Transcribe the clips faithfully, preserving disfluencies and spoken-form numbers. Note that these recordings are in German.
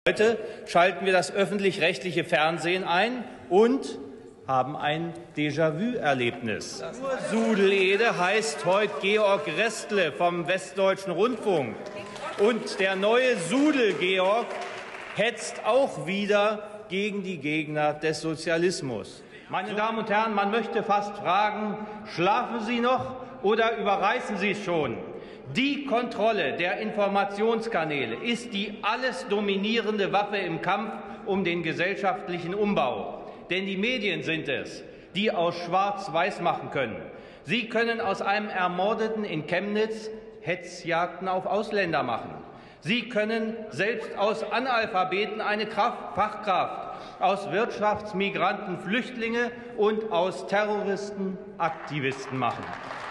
Heute schalten wir das öffentlich-rechtliche Fernsehen ein und haben ein Déjà-vu-Erlebnis. Sudelede heißt heute Georg Restle vom Westdeutschen Rundfunk. Und der neue Sudel-Georg hetzt auch wieder gegen die Gegner des Sozialismus. Meine Damen und Herren, man möchte fast fragen, schlafen Sie noch oder überreißen Sie es schon? Die Kontrolle der Informationskanäle ist die alles dominierende Waffe im Kampf um den gesellschaftlichen Umbau. Denn die Medien sind es, die aus Schwarz-Weiß machen können. Sie können aus einem Ermordeten in Chemnitz Hetzjagden auf Ausländer machen. Sie können selbst aus Analphabeten eine Kraft, Fachkraft, aus Wirtschaftsmigranten Flüchtlinge und aus Terroristen Aktivisten machen.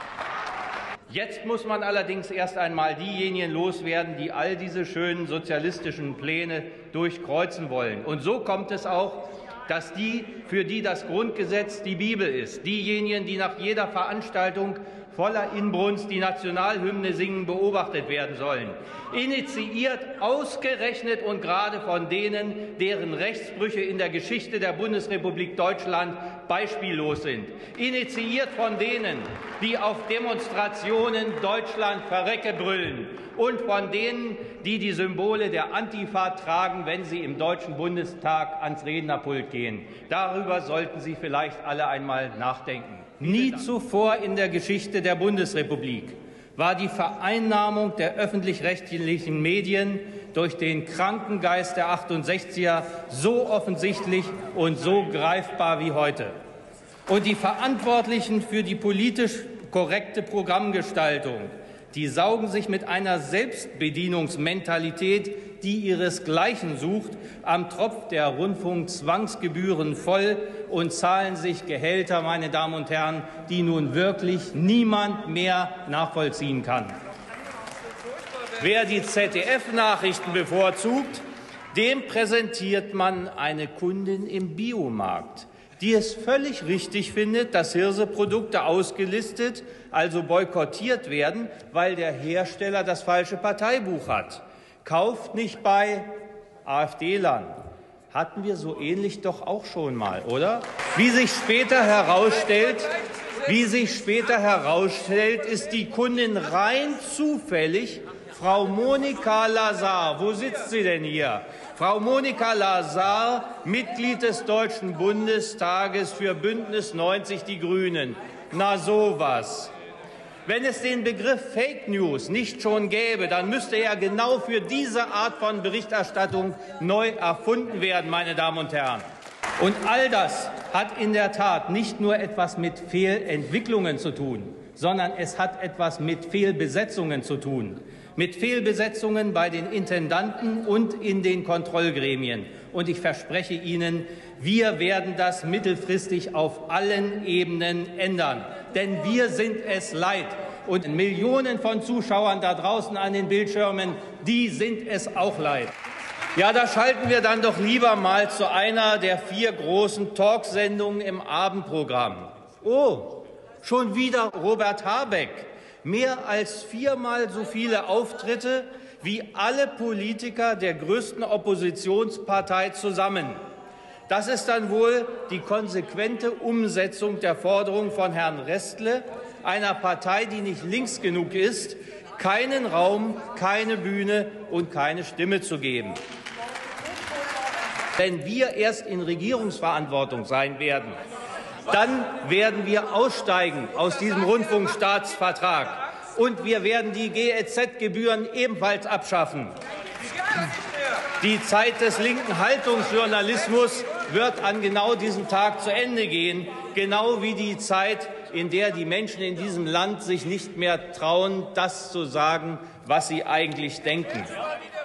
Jetzt muss man allerdings erst einmal diejenigen loswerden, die all diese schönen sozialistischen Pläne durchkreuzen wollen. Und so kommt es auch, dass die, für die das Grundgesetz die Bibel ist, diejenigen, die nach jeder Veranstaltung voller Inbrunst die Nationalhymne singen, beobachtet werden sollen. Initiiert ausgerechnet und gerade von denen, deren Rechtsbrüche in der Geschichte der Bundesrepublik Deutschland beispiellos sind. Initiiert von denen, die auf Demonstrationen Deutschland verrecke brüllen. Und von denen, die die Symbole der Antifa tragen, wenn sie im Deutschen Bundestag ans Rednerpult gehen. Darüber sollten Sie vielleicht alle einmal nachdenken. Nie zuvor in der Geschichte der Bundesrepublik war die Vereinnahmung der öffentlich-rechtlichen Medien durch den kranken Geist der achtundsechziger so offensichtlich und so greifbar wie heute. Und die Verantwortlichen für die politisch korrekte Programmgestaltung, die saugen sich mit einer Selbstbedienungsmentalität, die ihresgleichen sucht, am Tropf der Rundfunkzwangsgebühren voll und zahlen sich Gehälter, meine Damen und Herren, die nun wirklich niemand mehr nachvollziehen kann. Wer die Z D F-Nachrichten bevorzugt, dem präsentiert man eine Kundin im Biomarkt, die es völlig richtig findet, dass Hirseprodukte ausgelistet, also boykottiert werden, weil der Hersteller das falsche Parteibuch hat. Kauft nicht bei AfD-Lern. Hatten wir so ähnlich doch auch schon mal, oder? Wie sich später herausstellt, wie sich später herausstellt, ist die Kundin rein zufällig Frau Monika Lazar. Wo sitzt sie denn hier? Frau Monika Lazar, Mitglied des Deutschen Bundestages für Bündnis neunzig Die Grünen. Na sowas. Wenn es den Begriff Fake News nicht schon gäbe, dann müsste er genau für diese Art von Berichterstattung neu erfunden werden, meine Damen und Herren. Und all das hat in der Tat nicht nur etwas mit Fehlentwicklungen zu tun, sondern es hat etwas mit Fehlbesetzungen zu tun. Mit Fehlbesetzungen bei den Intendanten und in den Kontrollgremien. Und ich verspreche Ihnen, wir werden das mittelfristig auf allen Ebenen ändern. Denn wir sind es leid. Und Millionen von Zuschauern da draußen an den Bildschirmen, die sind es auch leid. Ja, da schalten wir dann doch lieber mal zu einer der vier großen Talksendungen im Abendprogramm. Oh, schon wieder Robert Habeck. Mehr als viermal so viele Auftritte wie alle Politiker der größten Oppositionspartei zusammen. Das ist dann wohl die konsequente Umsetzung der Forderung von Herrn Restle, einer Partei, die nicht links genug ist, keinen Raum, keine Bühne und keine Stimme zu geben. Wenn wir erst in Regierungsverantwortung sein werden, dann werden wir aussteigen aus diesem Rundfunkstaatsvertrag. Und wir werden die G E Z-Gebühren ebenfalls abschaffen. Die Zeit des linken Haltungsjournalismus wird an genau diesem Tag zu Ende gehen, genau wie die Zeit, in der die Menschen in diesem Land sich nicht mehr trauen, das zu sagen, was sie eigentlich denken.